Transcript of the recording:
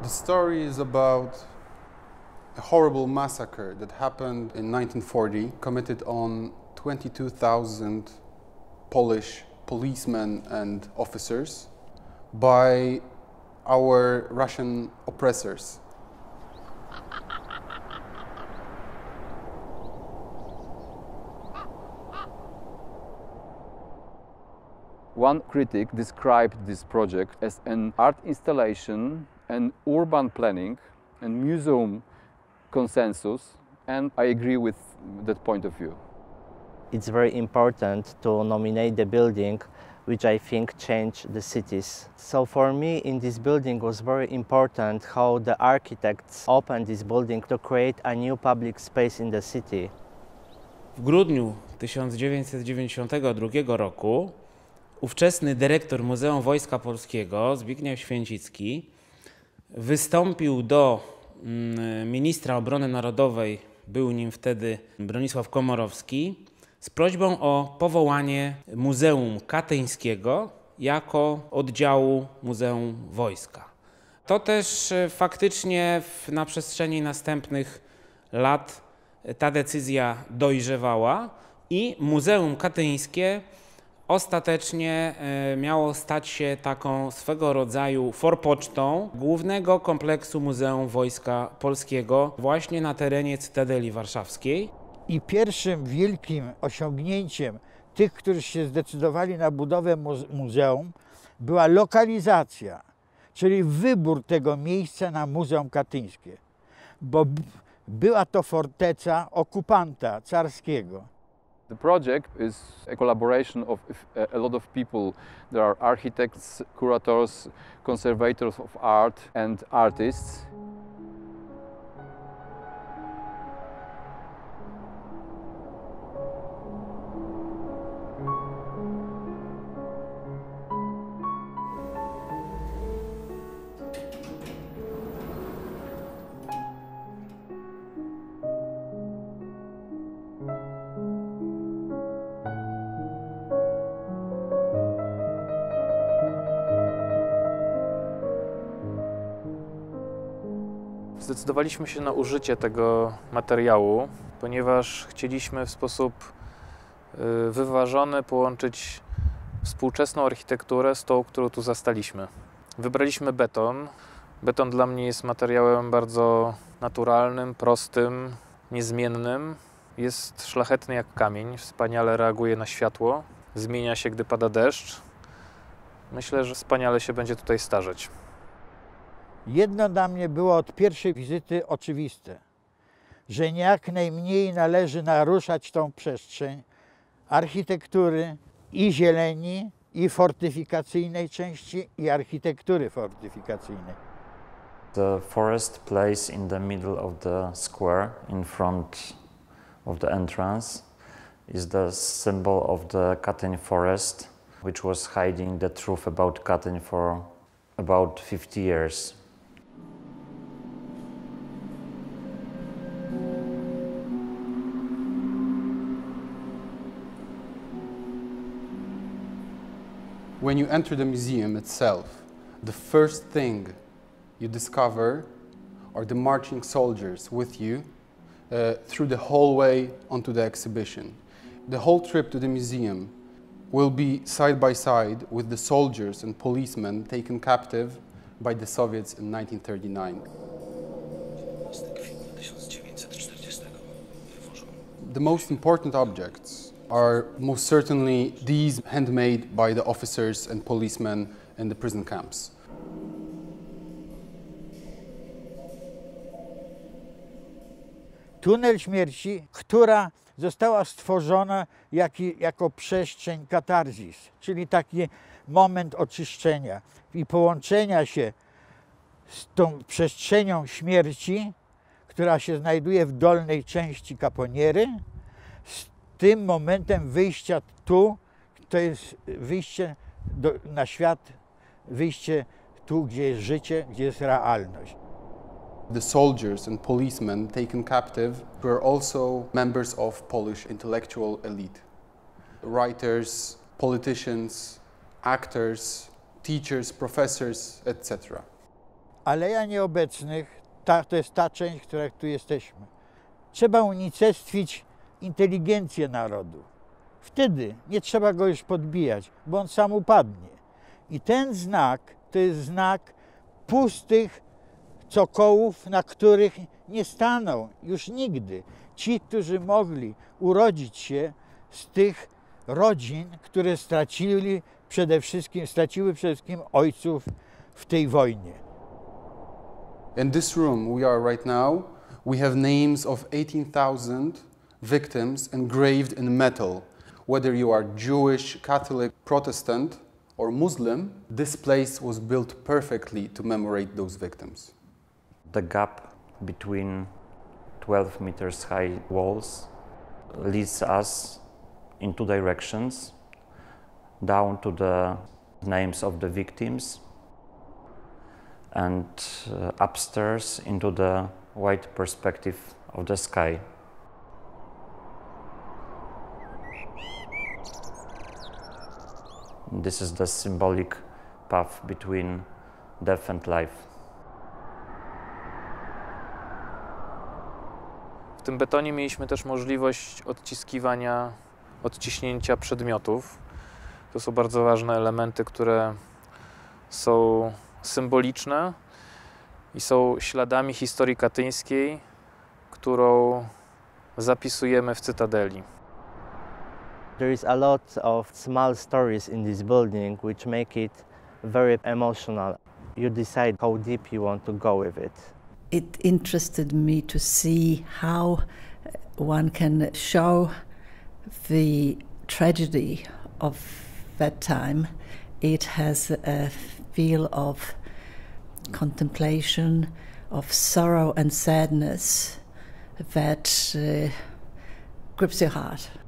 The story is about a horrible massacre that happened in 1940, committed on 22,000 Polish policemen and officers by our Russian oppressors. One critic described this project as an art installation, an urban planning, and museum consensus, and I agree with that point of view. It's very important to nominate the building which I think changed the cities. So for me in this building was very important how the architects opened this building to create a new public space in the city. W grudniu 1992 roku ówczesny dyrektor Muzeum Wojska Polskiego, Zbigniew Święcicki, wystąpił do ministra obrony narodowej, był nim wtedy Bronisław Komorowski, z prośbą o powołanie Muzeum Katyńskiego jako oddziału Muzeum Wojska. To też faktycznie na przestrzeni następnych lat ta decyzja dojrzewała i Muzeum Katyńskie ostatecznie miało stać się taką swego rodzaju forpocztą głównego kompleksu Muzeum Wojska Polskiego właśnie na terenie Cytadeli Warszawskiej. I pierwszym wielkim osiągnięciem tych, którzy się zdecydowali na budowę muzeum, była lokalizacja, czyli wybór tego miejsca na Muzeum Katyńskie, bo była to forteca okupanta carskiego. The project is a collaboration of a lot of people. There are architects, curators, conservators of art and artists. Zdecydowaliśmy się na użycie tego materiału, ponieważ chcieliśmy w sposób wyważony połączyć współczesną architekturę z tą, którą tu zastaliśmy. Wybraliśmy beton. Beton dla mnie jest materiałem bardzo naturalnym, prostym, niezmiennym. Jest szlachetny jak kamień, wspaniale reaguje na światło, zmienia się, gdy pada deszcz. Myślę, że wspaniale się będzie tutaj starzeć. Jedno dla mnie było od pierwszej wizyty oczywiste, że jak najmniej należy naruszać tą przestrzeń architektury i zieleni, i fortyfikacyjnej części, i architektury fortyfikacyjnej. The forest place in the middle of the square, in front of the entrance, is the symbol of the Katyń forest, which was hiding the truth about Katyń for about 50 years. When you enter the museum itself, the first thing you discover are the marching soldiers with you through the hallway onto the exhibition. The whole trip to the museum will be side by side with the soldiers and policemen taken captive by the Soviets in 1939. The most important objects are most certainly these handmade by the officers and policemen in the prison camps. Tunel śmierci, która została stworzona jako przestrzeń katarzis, czyli taki moment oczyszczenia i połączenia się z tą przestrzenią śmierci, która się znajduje w dolnej części Caponiery, z tym momentem wyjścia tu, to jest wyjście na świat, wyjście tu, gdzie jest życie, gdzie jest realność. The soldiers and policemen taken captive were also members of Polish intellectual elite. Writers, politicians, actors, teachers, professors, etc. Aleja Nieobecnych to jest ta część, w której tu jesteśmy. Trzeba unicestwić inteligencję narodu. Wtedy nie trzeba go już podbijać, bo on sam upadnie. I ten znak to jest znak pustych cokołów, na których nie staną już nigdy ci, którzy mogli urodzić się z tych rodzin, które straciły przede wszystkim ojców w tej wojnie. In this room we are right now, we have names of 18,000 victims engraved in metal. Whether you are Jewish, Catholic, Protestant or Muslim, this place was built perfectly to commemorate those victims. The gap between 12 meters high walls leads us in two directions, down to the names of the victims and upstairs into the wide perspective of the sky. This is the symbolic path between death and life. W tym betonie mieliśmy też możliwość odciśnięcia przedmiotów. To są bardzo ważne elementy, które są symboliczne i są śladami historii katyńskiej, którą zapisujemy w Cytadeli. There is a lot of small stories in this building which make it very emotional. You decide how deep you want to go with it. It interested me to see how one can show the tragedy of that time. It has a feel of contemplation, of sorrow and sadness that grips your heart.